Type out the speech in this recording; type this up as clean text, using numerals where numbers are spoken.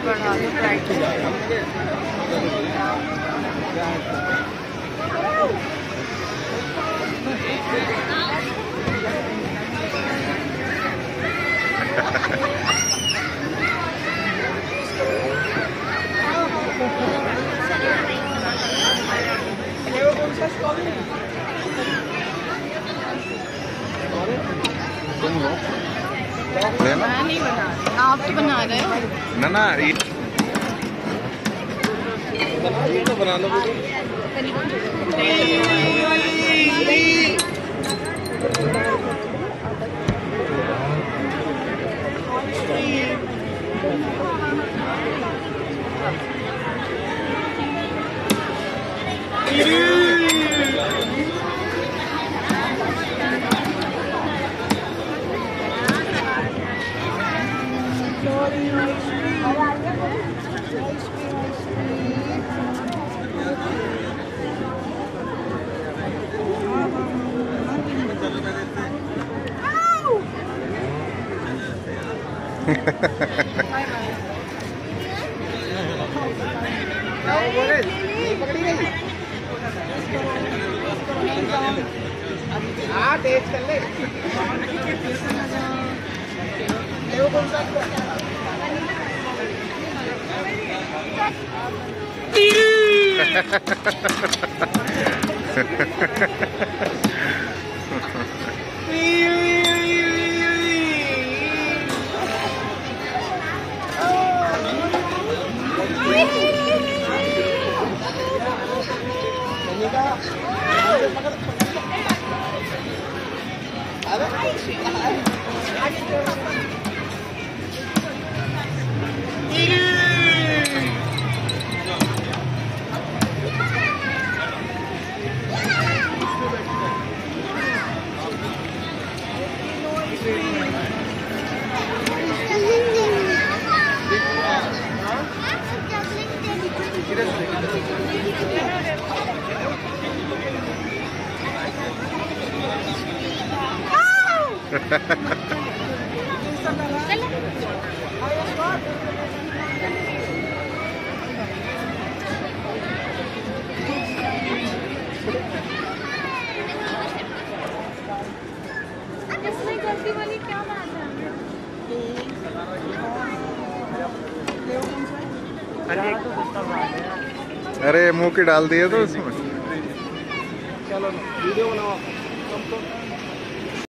बढ़ा दो ब्राइटनेस। तुम लो मैं नहीं बना रही, आप तो बना रहे हो ना ना ये तो बना लो। हाँ टेस्ट कर ले। कौन सा अरे मुंह की डाल दिए तो उसमें। चलो वीडियो बनाओ।